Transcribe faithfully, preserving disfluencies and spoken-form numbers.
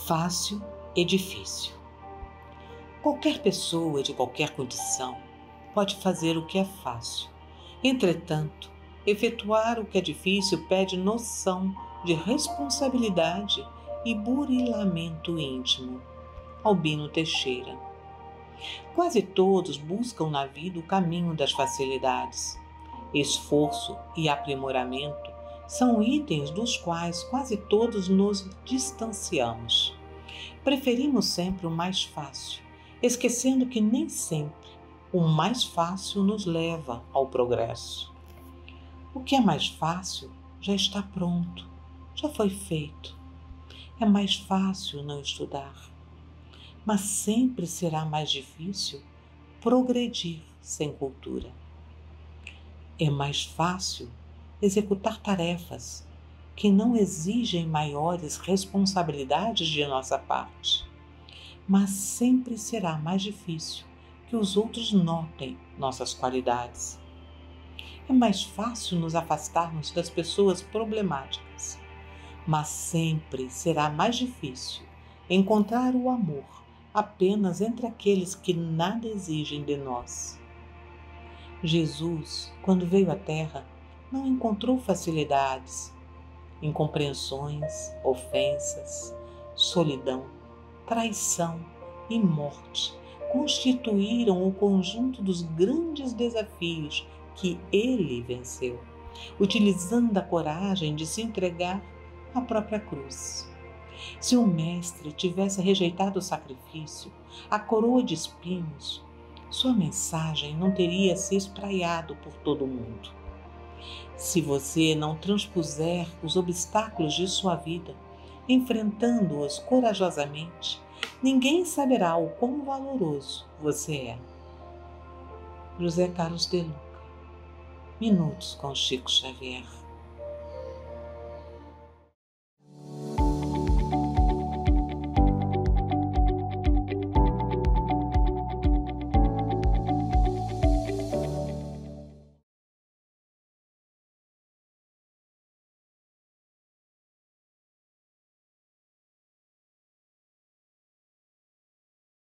Fácil e difícil. Qualquer pessoa de qualquer condição pode fazer o que é fácil. Entretanto, efetuar o que é difícil pede noção de responsabilidade e burilamento íntimo. Albino Teixeira. Quase todos buscam na vida o caminho das facilidades. Esforço e aprimoramento são itens dos quais quase todos nos distanciamos. Preferimos sempre o mais fácil, esquecendo que nem sempre o mais fácil nos leva ao progresso. O que é mais fácil já está pronto, já foi feito. É mais fácil não estudar, mas sempre será mais difícil progredir sem cultura. É mais fácil executar tarefas que não exigem maiores responsabilidades de nossa parte, mas sempre será mais difícil que os outros notem nossas qualidades. É mais fácil nos afastarmos das pessoas problemáticas, mas sempre será mais difícil encontrar o amor apenas entre aqueles que nada exigem de nós. Jesus, quando veio à Terra, não encontrou facilidades, incompreensões, ofensas, solidão, traição e morte constituíram o conjunto dos grandes desafios que ele venceu, utilizando a coragem de se entregar à própria cruz. Se o Mestre tivesse rejeitado o sacrifício, a coroa de espinhos, sua mensagem não teria se espraiado por todo o mundo. Se você não transpuser os obstáculos de sua vida, enfrentando-os corajosamente, ninguém saberá o quão valoroso você é. José Carlos de Luca. Minutos com Chico Xavier.